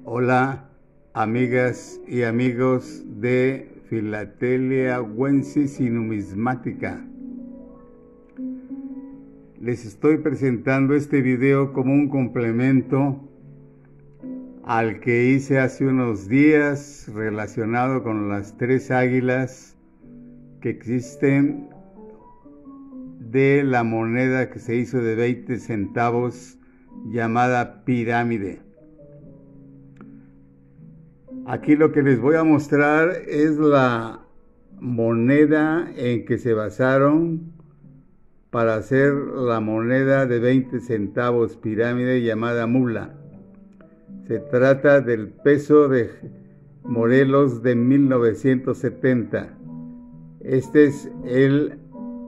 Hola, amigas y amigos de Philateliaensis y Numismática. Les estoy presentando este video como un complemento al que hice hace unos días relacionado con las tres águilas que existen de la moneda que se hizo de 20 centavos llamada pirámide. Aquí lo que les voy a mostrar es la moneda en que se basaron para hacer la moneda de 20 centavos pirámide llamada mula. Se trata del peso de Morelos de 1970. Este es el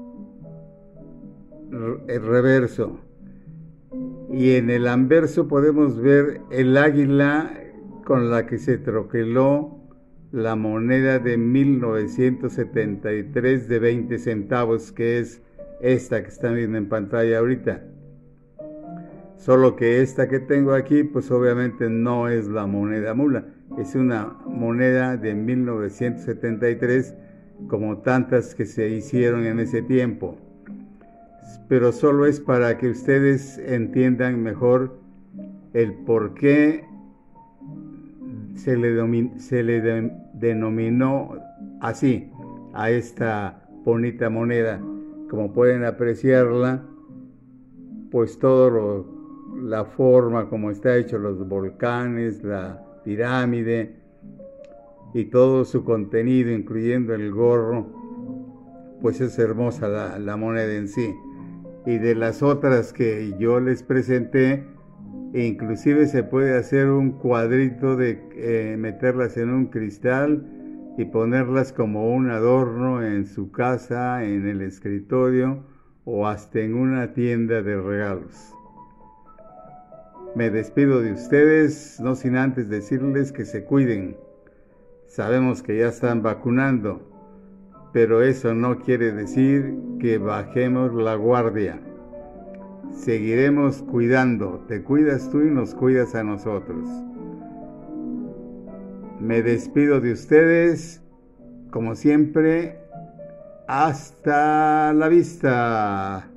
reverso. Y en el anverso podemos ver el águila con la que se troqueló la moneda de 1973 de 20 centavos, que es esta que están viendo en pantalla ahorita. Solo que esta que tengo aquí, pues obviamente no es la moneda mula, es una moneda de 1973, como tantas que se hicieron en ese tiempo. Pero solo es para que ustedes entiendan mejor el por qué se le denominó así a esta bonita moneda. Como pueden apreciarla, pues la forma como está hecho, los volcanes, la pirámide y todo su contenido, incluyendo el gorro, pues es hermosa la moneda en sí. Y de las otras que yo les presenté, inclusive se puede hacer un cuadrito de meterlas en un cristal y ponerlas como un adorno en su casa, en el escritorio o hasta en una tienda de regalos. Me despido de ustedes, no sin antes decirles que se cuiden. Sabemos que ya están vacunando, pero eso no quiere decir que bajemos la guardia. Seguiremos cuidando. Te cuidas tú y nos cuidas a nosotros. Me despido de ustedes, como siempre. Hasta la vista.